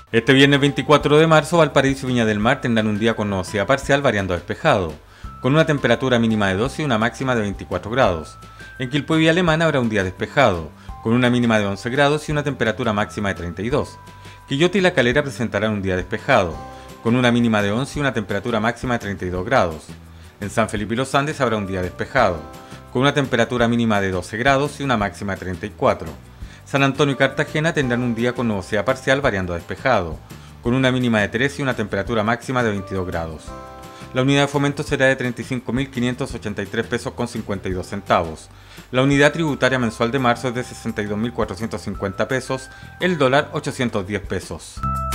Este viernes 24 de marzo, Valparaíso y Viña del Mar tendrán un día con nubosidad parcial variando a despejado, con una temperatura mínima de 12 y una máxima de 24 grados. En Quilpué y Villa Alemana habrá un día despejado, con una mínima de 11 grados y una temperatura máxima de 32. Quillota y La Calera presentarán un día despejado, con una mínima de 11 y una temperatura máxima de 32 grados. En San Felipe y Los Andes habrá un día despejado, con una temperatura mínima de 12 grados y una máxima de 34. San Antonio y Cartagena tendrán un día con nubosidad parcial variando a despejado, con una mínima de 13 y una temperatura máxima de 22 grados. La unidad de fomento será de 35.583 pesos con 52 centavos. La unidad tributaria mensual de marzo es de 62.450 pesos, el dólar 810 pesos.